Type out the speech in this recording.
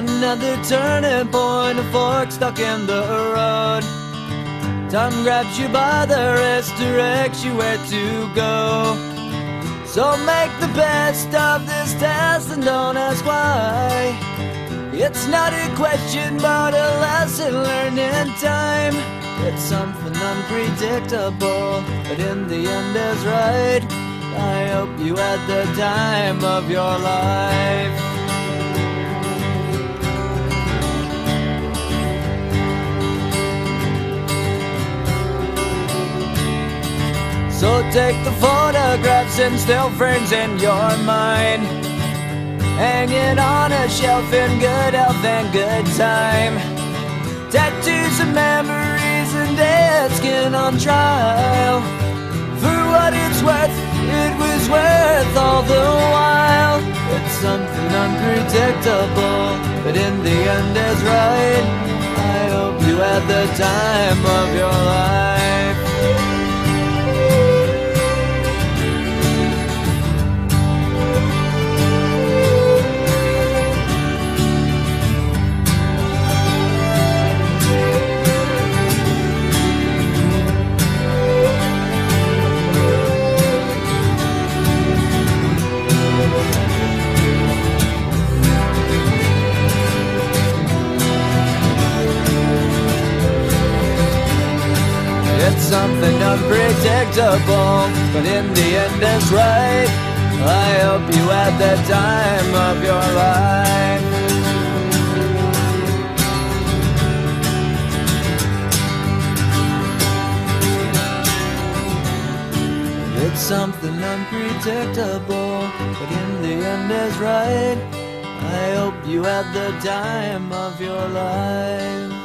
Another turning point, a fork stuck in the road. Time grabs you by the wrist, directs you where to go. So make the best of this test and don't ask why. It's not a question but a lesson learned in time. It's something unpredictable, but in the end is right. I hope you had the time of your life. So take the photographs and still frames in your mind, hanging on a shelf in good health and good time. Tattoos of memories and dead skin on trial. For what it's worth, it was worth all the while. It's something unpredictable, but in the end is right. I hope you had the time of your life. It's something unpredictable, but in the end it's right. I hope you had the time of your life. It's something unpredictable, but in the end is right. I hope you had the time of your life.